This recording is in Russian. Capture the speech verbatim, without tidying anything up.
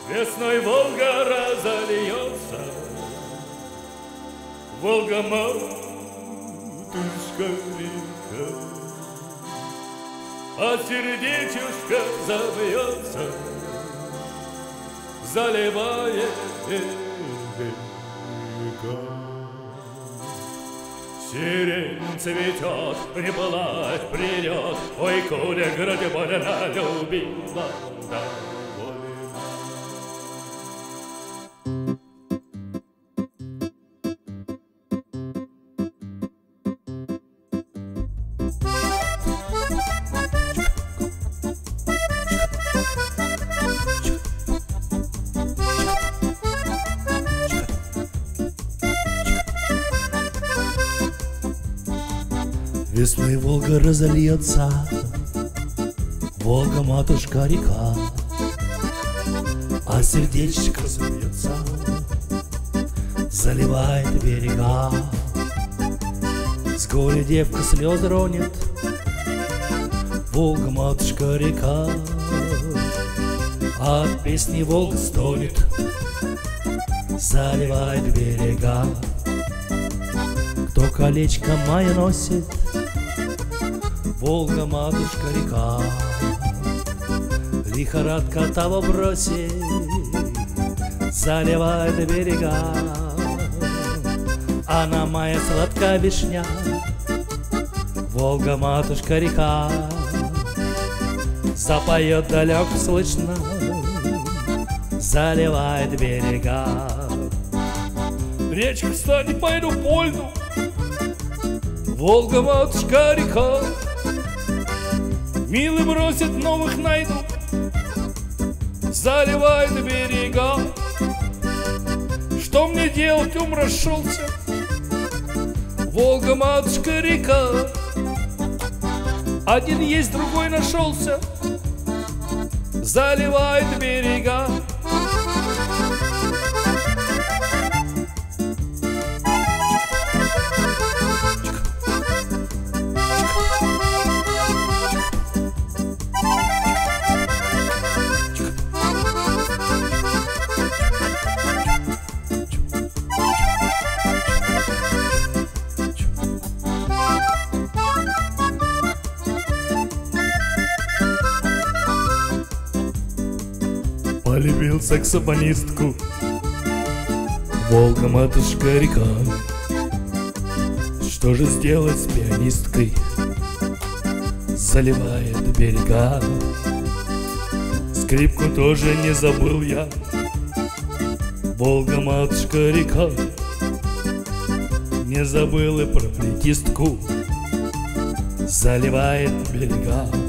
Весной Волга разольется, Волга матушка река, а сердечушка забьется, заливая берега. Сирень цветет, не плачь, придет, ой, куля грудь больно любила, да. Весной Волга разольется, Волга матушка река, а сердечко забьется, заливает берега. С горя девка слезы ронит, Волга матушка река, а от песни Волга стонет, заливает берега. Кто колечко мая носит, Волга матушка река, лихорадка того бросит, заливает берега. А на мая сладкая вишня, Волга матушка река, запоет далеко слышно, заливает берега. Речка станет пойду польну, Волга матушка река, милый бросит, новых найду, заливает берега. Что мне делать, ум расшелся, Волга матушка река, один есть, другой нашелся, заливает берега. Полюбил саксофонистку, Волга матушка река. Что же сделать с пианисткой, заливает берега. Скрипку тоже не забыл я, Волга матушка река, не забыл и про флейтистку, заливает берега.